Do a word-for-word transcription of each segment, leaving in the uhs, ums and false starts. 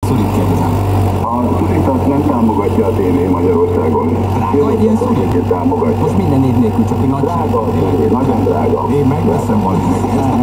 Szulit kérdezem. A szulit azt nem támogatja a tévé Magyarországon. Drága egy ilyen szulit? Támogatja. Most minden név nélkül, csak egy nagy drága, nagyon drága. Én megveszem valamit.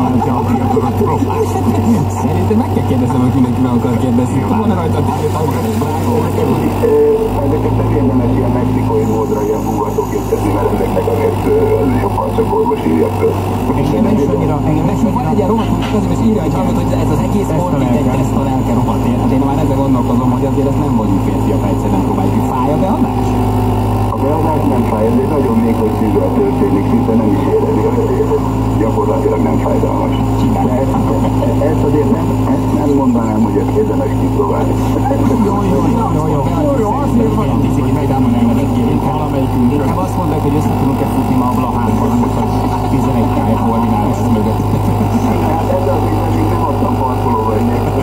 Szerintem meg kell kérdeznem, hogy mindenki meg akar kérdezni. Van-e rajta a tévé támogatás? Ezeket nem érdemes ilyen mexikói módra ilyen húgatók juttatni, mert ezeknek azért jobban csak orvos írja föl. Engem nem is annyira, engem nem is van egy ilyen rovat, hogy azért is írja egy hallgat, hogy ez az egész sport, mint egy teszt a lelke rovat. Hát én már ezzel gondolkozom, hogy azért ezt nem vagyunk férfiak, egyszerűen próbáljuk, hogy fáj a beadás? A beadás nem fáj, ez egy nagyon vékony szívvel történik, szinte nem is érezi, gyakorlatilag nem fájdalmas. De ezt, ezt azért nem, ezt nem mondanám, hogy ezt érdemes kipróbálni. Jó, jó, jó, jó, jó, jó, jó, azért van. Tiszik, hogy megdámon elmedet ki, valamelyikünk. Inkább azt mondják, hogy össze tudunk-e futni ma a Blahánban, amikor tizenegy ká koordinálás mögött. Hát ezzel az még nem adtam parkolóba, hogy még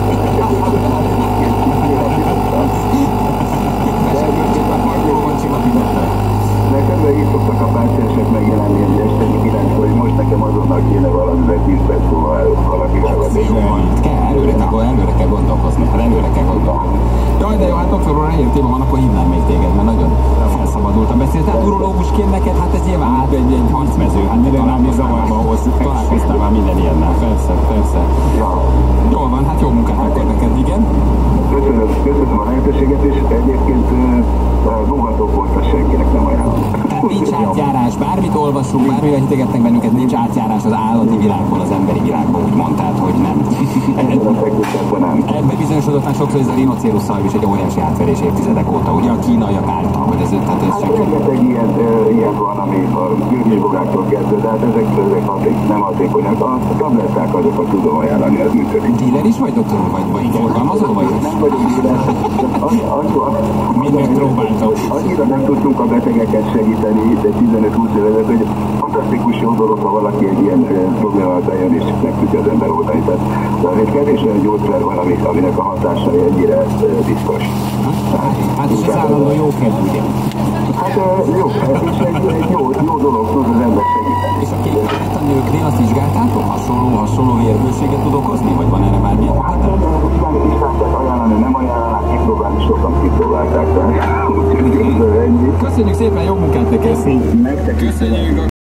de közben így szoktak a páciensek megjelenni egy este kilenckor, hogy most nekem azonnal kéne valamivel tíz perc múlva valakivel venni. Kell, előre kell, előre kell gondolkozni, hát előre kell gondolkozni. Jaj, de jó, hát doktor úr, ilyen téma van, akkor hívnám még téged, mert nagyon felszabadultam beszélni. Tehát urológusként neked, hát ez nyilván hát egy, egy harcmező, hát minden nem is zavarba ahhoz, találkoztál már minden ilyennel, persze, persze. Ja. Jól van, hát jó munkát akkor neked, igen. Köszönöm, köszönöm a lehetőséget, és egyébként rúgatók volt, a senkinek nem ajánlom. Tehát nincs átjárás, bármit olvasunk, bármivel hitegetnek bennünket, nincs átjárás az állati világból, az emberi világból, úgy mondtad, hogy nem. Ebben bizonyosodott már sokszor, hogy ez a rinocérusszal is egy óriási átverés évtizedek óta, ugye a kínaiak által, hogy ez, tehát ez hát csak... rengeteg ilyen, ilyen van, ami a gőzsbogáktól kezdve, de hát ezek, ezek haték, nem hatékonyak. A tabletták azokat tudom ajánlani, ez működik. Díler is vagy, doktor úr, vagy, vagy forgalmazó vagy? Nem vagyok díler. Mind megpróbáltam. Annyira nem tudtunk a betegeket segíteni, de tizenöt-húsz évezet, hogy fantasztikus jó dolog, ha valaki egy ilyen problémával bejön és meg tudja az ember oldani. De azért kevés olyan gyógyszer van, aminek a hatásai ennyire biztos. Hát és ez állandó jó kedv, ugye? Hát jó, ez is egy, egy jó, jó dolog, tud az ember segíteni. És a kékeret a nőknél azt vizsgáltátok? Hasonló, hasonló vérbőséget tud okozni? Vagy van erre bármilyen hatás? Hát igen, is látják ajánlani, nem ajánlanak, kipróbálni, sokan kipróbálták. Köszönjük szépen, jó munkát neked! Köszönjük!